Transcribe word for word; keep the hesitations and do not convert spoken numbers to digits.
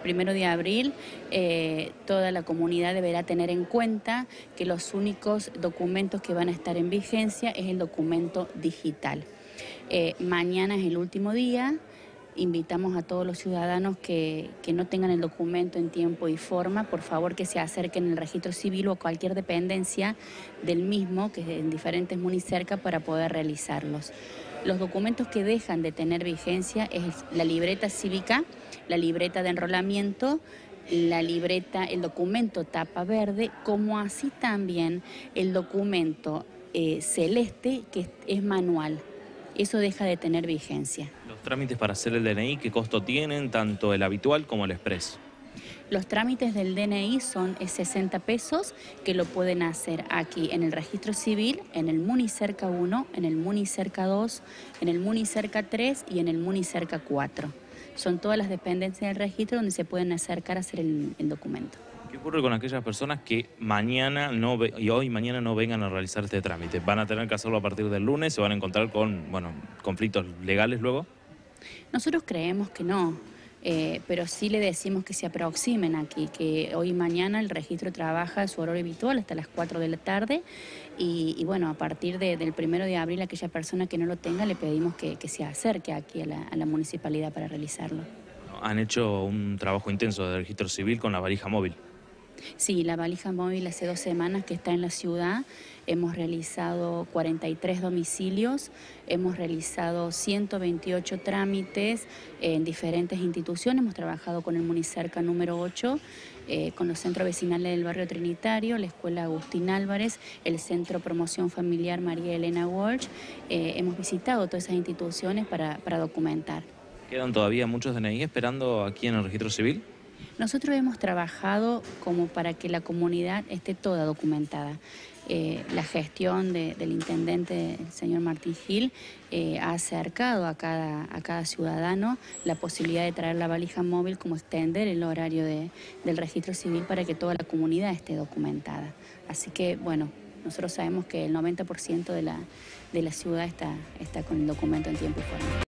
primero de abril, eh, toda la comunidad deberá tener en cuenta que los únicos documentos que van a estar en vigencia es el documento digital. Eh, mañana es el último día. Invitamos a todos los ciudadanos que, que no tengan el documento en tiempo y forma, por favor que se acerquen al registro civil o a cualquier dependencia del mismo, que es en diferentes municerca, para poder realizarlos. Los documentos que dejan de tener vigencia es la libreta cívica, la libreta de enrolamiento, la libreta, el documento tapa verde, como así también el documento eh, celeste, que es, es manual. Eso deja de tener vigencia. Los trámites para hacer el D N I, ¿qué costo tienen, tanto el habitual como el expreso? Los trámites del D N I son sesenta pesos, que lo pueden hacer aquí en el registro civil, en el Municerca uno, en el Municerca dos, en el Municerca tres y en el Municerca cuatro. Son todas las dependencias del registro donde se pueden acercar a hacer el, el documento. ¿Qué ocurre con aquellas personas que mañana no ve, y hoy y mañana no vengan a realizar este trámite? ¿Van a tener que hacerlo a partir del lunes? ¿Se van a encontrar con, bueno, conflictos legales luego? Nosotros creemos que no, eh, pero sí le decimos que se aproximen aquí, que hoy y mañana el registro trabaja su horario habitual hasta las cuatro de la tarde y, y bueno, a partir de, del primero de abril, aquella persona que no lo tenga le pedimos que, que se acerque aquí a la, a la municipalidad para realizarlo. Han hecho un trabajo intenso de registro civil con la valija móvil. Sí, la valija móvil hace dos semanas que está en la ciudad. Hemos realizado cuarenta y tres domicilios, hemos realizado ciento veintiocho trámites en diferentes instituciones. Hemos trabajado con el Municerca número ocho, eh, con los centros vecinales del barrio Trinitario, la Escuela Agustín Álvarez, el Centro Promoción Familiar María Elena Walsh. Eh, hemos visitado todas esas instituciones para, para documentar. ¿Quedan todavía muchos D N I esperando aquí en el registro civil? Nosotros hemos trabajado como para que la comunidad esté toda documentada. Eh, la gestión de, del intendente, el señor Martín Gil, eh, ha acercado a cada, a cada ciudadano la posibilidad de traer la valija móvil, como extender el horario de, del registro civil para que toda la comunidad esté documentada. Así que, bueno, nosotros sabemos que el noventa por ciento de la, de la ciudad está, está con el documento en tiempo y forma.